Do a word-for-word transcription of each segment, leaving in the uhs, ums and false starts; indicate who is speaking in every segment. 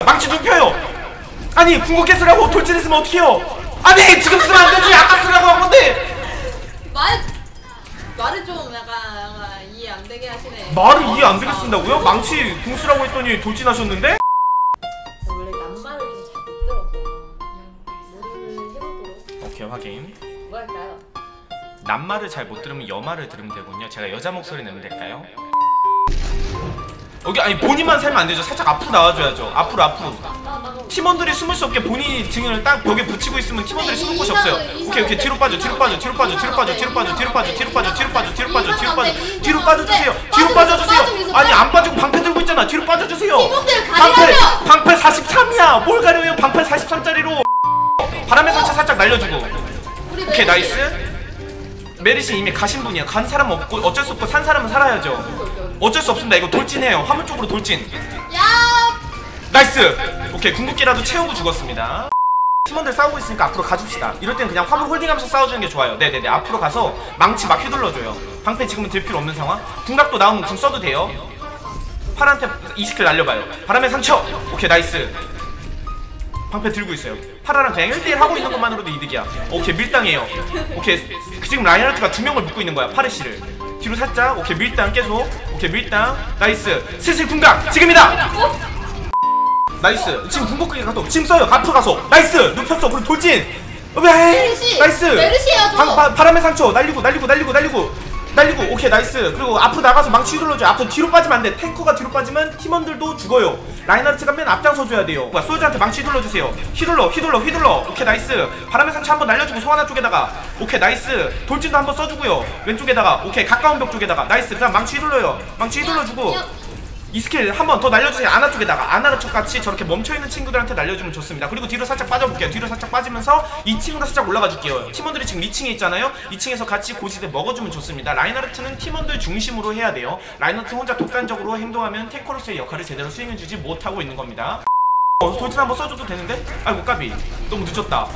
Speaker 1: 망치 눕혀요. 아니 궁극기 쓰라고 돌진했으면 어떡해요. 아니 지금 쓰면 안 되지. 아까 쓰라고 한 건데.
Speaker 2: 말 말을 좀 약간, 약간 이해 안 되게 하시네.
Speaker 1: 말을 이해 안 되게 쓴다고요? 망치 궁 쓰라고 했더니 돌진하셨는데?
Speaker 2: 원래 남발을 좀 잘 못 들어서 노력을 해보도록.
Speaker 1: 오케이 확인.
Speaker 2: 뭐 할까요?
Speaker 1: 남말을 잘 못 들으면 여말을 들으면 되군요. 제가 여자 목소리 내면 될까요? 여기 아니 본인만 살면 안 되죠. 살짝 앞으로 나와줘야죠. 앞으로 앞으로. 팀원들이 숨을 수 없게 본인이 등을 딱 벽에 붙이고 있으면 팀원들이 숨을 곳이 없어요. 오케이 오케이 뒤로 빠져 뒤로 빠져 뒤로 빠져 뒤로 빠져 뒤로 빠져 뒤로 빠져 뒤로 빠져 뒤로 빠져 뒤로 빠져 뒤로 빠져 뒤로 빠져주세요. 뒤로 빠져주세요. 아니 안 빠지고 방패 들고 있잖아. 뒤로 빠져주세요. 방패 방패 사십삼이야. 뭘 가려요? 방패 사십삼짜리로. 바람의 상처 살짝 날려주고. 오케이 나이스. 메리시 이미 가신 분이야. 간 사람 없고 어쩔 수 없고 산 사람은 살아야죠. 어쩔 수 없습니다. 이거 돌진해요. 화물 쪽으로 돌진.
Speaker 2: 야!
Speaker 1: 나이스! 오케이 궁극기라도 채우고 죽었습니다. 팀원들 싸우고 있으니까 앞으로 가줍시다. 이럴 땐 그냥 화물 홀딩하면서 싸워주는 게 좋아요. 네네네 앞으로 가서 망치 막 휘둘러줘요. 방패 지금은 들 필요 없는 상황. 궁각도 나오면 궁 써도 돼요. 파란테 이 스킬 날려봐요. 바람의 상처! 오케이 나이스. 방패 들고 있어요. 파라랑 그냥 일 대 일 하고 있는 것만으로도 이득이야. 오케이 밀당해요. 오케이 지금 라인하르트가 두 명을 묶고 있는 거야. 파르시를 뒤로 살짝. 오케이 밀당 계속. 오케이 밀당 나이스. 슬슬 궁각 지금이다. 나이스. 지금 궁극기 가서 지금 써요. 앞으로 가서 나이스. 눕혔어. 그리고 돌진.
Speaker 2: 메르시!
Speaker 1: 나이스.
Speaker 2: 메르시야 저.
Speaker 1: 바람의 상처 날리고 날리고 날리고 날리고 날리고. 오케이 나이스. 그리고 앞으로 나가서 망치 휘둘러줘요. 앞으로 뒤로 빠지면 안돼. 탱커가 뒤로 빠지면 팀원들도 죽어요. 라인하르트가 맨 앞장서줘야 돼요. 소유자한테 망치 휘둘러주세요. 휘둘러 휘둘러 휘둘러. 오케이 나이스. 바람의 상처 한번 날려주고 소환아 쪽에다가. 오케이 나이스. 돌진도 한번 써주고요. 왼쪽에다가. 오케이 가까운 벽 쪽에다가. 나이스. 그다음 망치 휘둘러요. 망치 휘둘러주고 이 스킬 한 번 더 날려주세요. 아나 쪽에다가. 아나르처 같이 저렇게 멈춰있는 친구들한테 날려주면 좋습니다. 그리고 뒤로 살짝 빠져볼게요. 뒤로 살짝 빠지면서 이 층으로 살짝 올라가 줄게요. 팀원들이 지금 이 층에 있잖아요. 이 층에서 같이 고지대 먹어주면 좋습니다. 라인하르트는 팀원들 중심으로 해야 돼요. 라인하르트 혼자 독단적으로 행동하면 탱커로서의 역할을 제대로 수행해주지 못하고 있는 겁니다. 어, 돌진 한번 써줘도 되는데? 아이고 까비. 너무 늦었다.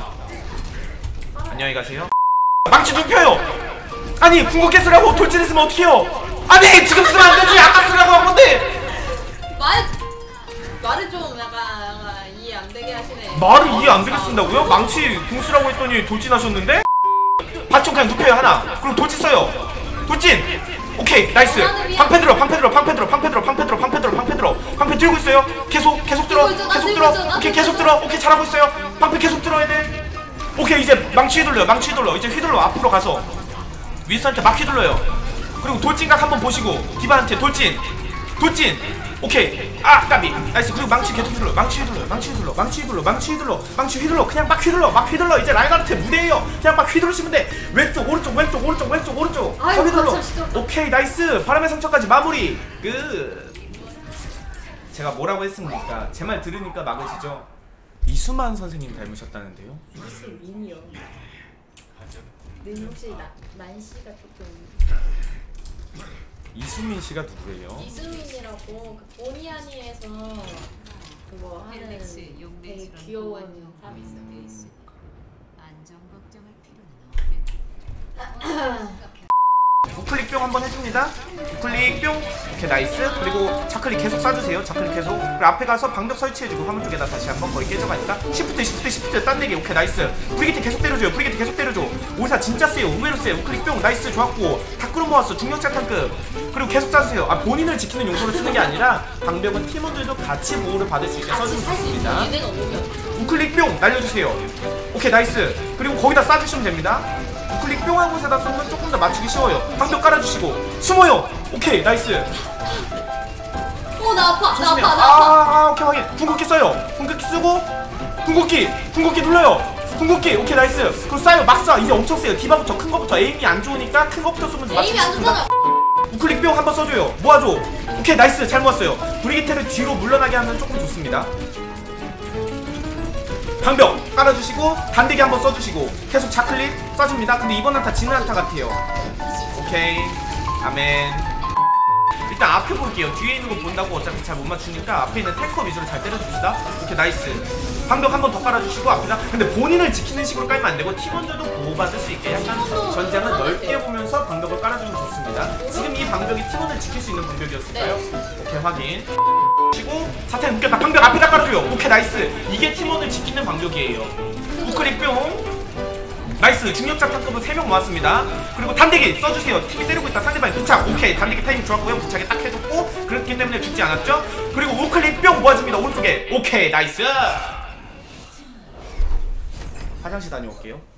Speaker 1: 안녕히 가세요. 망치 눕혀요. 아니 궁극기 쓰라고 돌진했으면 어떡해요. 아니 지금 쓰면 안 되지. 아까 쓰라고 한 건데.
Speaker 2: 말 말을 좀 약간, 약간 이해 안 되게 하시네.
Speaker 1: 말을 이해 안 되게 쓴다고요? 망치 궁 쓰라고 했더니 돌진하셨는데? 받쳐 그냥 눕혀요 하나. 그리고 돌진 써요. 돌진. 오케이 나이스. 방패 들어 방패 들어 방패 들어 방패 들어 방패 들어 방패 들어 방패 들어 방패 들고 있어요. 계속 계속 들어 계속 들어. 오케이 계속 들어. 오케이 잘하고 있어요. 방패 계속 들어야 돼. 오케이 이제 망치 휘둘러요. 망치 휘둘러. 이제 휘둘러 앞으로 가서 윈스한테 막 휘둘러요. 그리고 돌진각 한번 보시고 디바한테 돌진 돌진. 오케이 아 까비 나이스. 그리고 망치 계속 휘둘러. 망치 휘둘러 망치 휘둘러 망치 휘둘러 망치 휘둘러 망치 휘둘러. 그냥 막 휘둘러 막 휘둘러. 이제 라인하르트 무대에요. 그냥 막 휘두르시면 돼. 왼쪽 오른쪽 왼쪽 오른쪽 왼쪽 오른쪽 더 휘둘러. 오케이 나이스. 바람의 상처까지 마무리. 끝. 제가 뭐라고 했습니까? 제 말 들으니까 막으시죠? 이수만 선생님 닮으셨다는데요?
Speaker 2: 이수민이요. 는 혹시 나, 만씨가 조금
Speaker 1: 이수민 씨가 누구예요?
Speaker 2: 이수민이라고 그 보니아니에서 그거 하는 되게 귀여운 사람이 있어요.
Speaker 3: 안전 걱정할 필요는 없겠다.
Speaker 1: 우클릭 뿅 한번 해줍니다. 우클릭 뿅. 오케이 나이스. 그리고 자클릭 계속 쏴주세요. 자클릭 계속. 그리고 앞에 가서 방벽 설치해주고 화물 쪽에다 다시 한번 거의 깨져가니까 시프트 시프트 시프트 딴내기. 오케이 나이스. 브리기트 계속 때려줘요. 브리기트 계속 때려줘. 오사 진짜 세요. 의외로 세요. 우클릭 뿅 나이스 좋았고 다크로 모았어. 중력자 탕급. 그리고 계속 쏴주세요. 아 본인을 지키는 용도로 쓰는 게 아니라 방벽은 팀원들도 같이 보호를 받을 수 있게 써주면 좋습니다. 우클릭 뿅 날려주세요. 오케이 나이스. 그리고 거기다 쏴주시면 됩니다. 우클릭 뿅 한 곳에다 쏘면 조금 더 맞추기 쉬워요. 방벽 깔아주시고 숨어요. 오케이 나이스.
Speaker 2: 어 나 아파 나 아파 나 아파.
Speaker 1: 아, 아 오케이 확인. 궁극기 써요. 궁극기 쓰고 궁극기 궁극기 눌러요. 궁극기 오케이 나이스. 그리고 쏴요. 막 쏴. 이제 엄청 세요. 디바부터 큰 거부터. 에임이 안 좋으니까 큰 거부터 쏘면 좀 맞추기 쉽습니다. 우클릭 뿅 한번 써줘요. 모아줘. 오케이 나이스. 잘 모았어요. 브리기테를 뒤로 물러나게 하면 조금 좋습니다. 방벽 깔아주시고 단대기 한번 써주시고 계속 좌클릭 쏴줍니다. 근데 이번 한타 지는 한타 같아요. 오케이 아멘. 일단 앞에 볼게요. 뒤에 있는 거 본다고 어차피 잘 못 맞추니까 앞에 있는 탱커 위주로 잘 때려줍시다. 오케이 나이스. 방벽 한번 더 깔아주시고 앞에다. 근데 본인을 지키는 식으로 깔면 안되고 팀원들도 보호받을 수 있게 약간 전장을 넓게 보면서 방벽을 깔아주면 좋습니다. 지금 이 방벽이 팀원을 지킬 수 있는 방벽이었을까요? 오케이 확인. 치고 사탄 묶였다. 방벽 앞에다 깔아줘요. 오케이 나이스. 이게 팀원을 지키는 방벽이에요. 우클릭 뿅. 나이스. 중력자 탑급은 세 명 모았습니다. 그리고 단대기 써주세요. 팀이 때리고 있다. 상대방이 도착. 오케이. 단대기 타이밍 좋았고요. 부착에 딱 해줬고 그렇기 때문에 죽지 않았죠. 그리고 우클릭 뿅 모아줍니다. 오른쪽에. 오케이. 나이스. 화장실 다녀올게요.